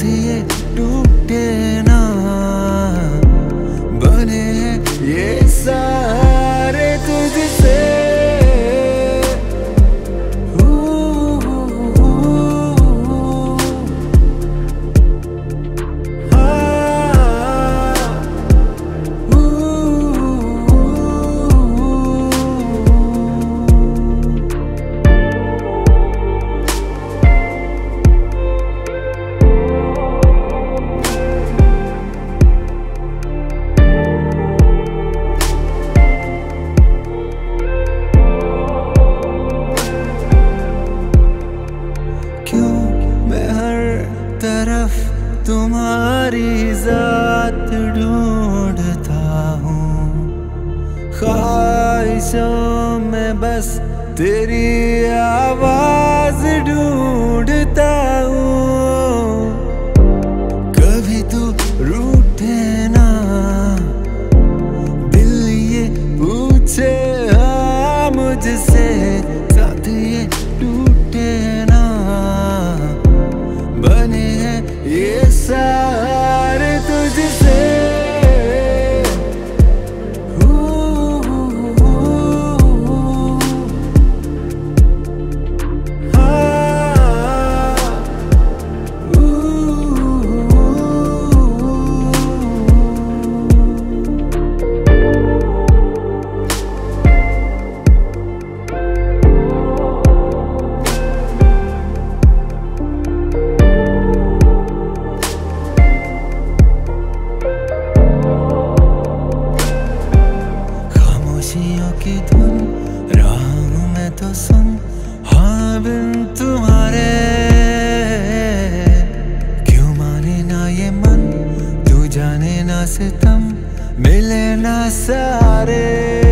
ये टूटे ना, बने हैं ये सारे तुझसे। तरफ तुम्हारी जात ढूंढता हूँ, ख्वाहिशों में बस तेरी आवाज ढूंढता हूँ। कभी तू रूठे ना, दिल ये पूछे हाँ मुझसे, साथ ये टूटे ना, बने हैं ये सारे तुझसे। खुशियों की धुन राह में तो सुन, हाँ बिन तुम्हारे क्यों माने ना ये मन, तू जाने ना सितम मिले ना सारे।